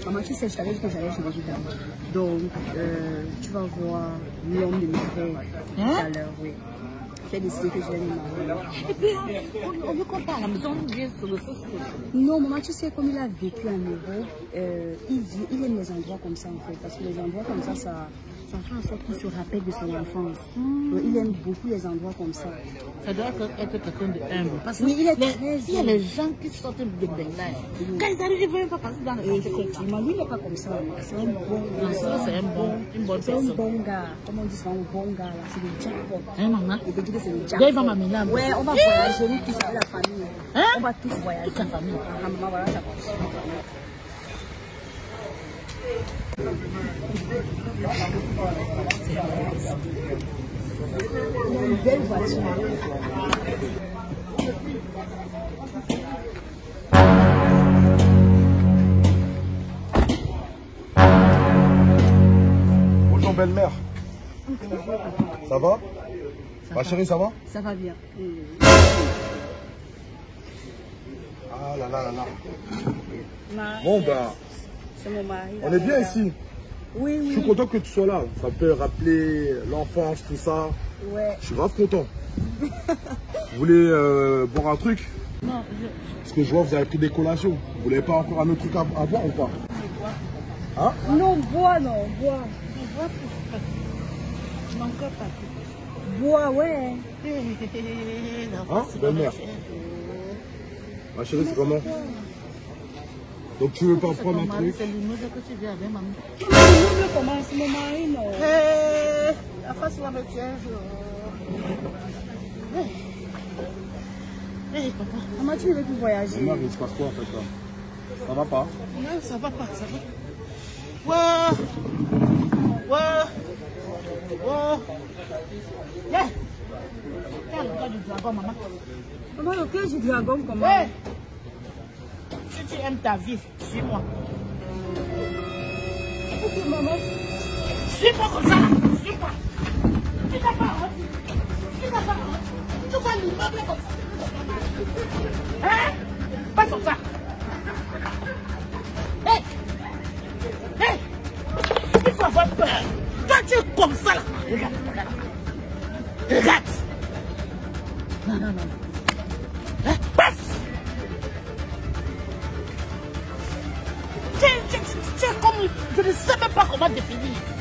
Maman, tu sais, je t'avais dit que j'allais chez les gitans. Donc, tu vas voir l'homme de mes rêves tout à l'heure, oui. J'ai décidé que je vais me marier. Et puis, on veut qu'on parle à la maison, on vient sur le sauce. Non, maman, tu sais, comme il a vécu en Europe, il aime les endroits comme ça, en fait. Parce que les endroits comme ça fait en sorte qu'il se rappelle de son enfance. Donc, il aime beaucoup les endroits comme ça. Ça doit être quelqu'un de humble. Parce que oui, il y a les gens qui sortent de Benghaï. Quand ils arrivent, ils ne veulent pas passer dans le quartier. Effectivement, lui, il n'est pas comme ça. C'est un bon gars. C'est une bonne personne. C'est un bon gars. Comme on dit, c'est un bon gars. C'est le jackpot. Hein, maman? Il veut dire que c'est le jackpot. Il va m'amener là. Ouais, on va voyager, nous tous, la famille. Hein? On va tous voyager. Toute la famille. Ah, maman, voilà, ça passe. Il a une belle voiture. Bonjour belle-mère. Ça va? Ma chérie, ça va? Ça va bien. Ah là là là là. Ma... Bon ben, c'est mon mari. on est bien ici. Oui, oui. Je suis content que tu sois là. Ça peut rappeler l'enfance, tout ça. Ouais. Je suis grave content. Vous voulez boire un truc? Non, Parce que je vois que vous avez pris des collations. Vous n'avez pas encore un autre truc à boire ou pas? Hein? Non, bois, non, bois. je n'en peux pas. Bois, ouais. Hein, belle-mère? Ma chérie, c'est comment? Donc tu veux pas prendre un truc? C'est l'immeuble que tu viens avec maman. L'immeuble comment? C'est mon mari, non? La face va me tuer. Papa. Maman, tu ne veux plus voyager. Belle-mère, il se passe quoi en fait là? Ça va pas? Non, ça va pas, ça va. Ouais. Yeah. Quel cas du dragon, maman? Maman, le cœur du dragon, comment? Hey. Si tu aimes ta vie, suis-moi. Ok, maman. Suis-moi comme ça, suis-moi. Tu n'as pas honte. Tu vois l'immeuble comme ça. Hein? Pas comme ça. Hey. Il faut avoir peur. Quand tu es comme ça là, regarde. Non. Hein? Passe. Tu es comme, je ne sais même pas comment définir.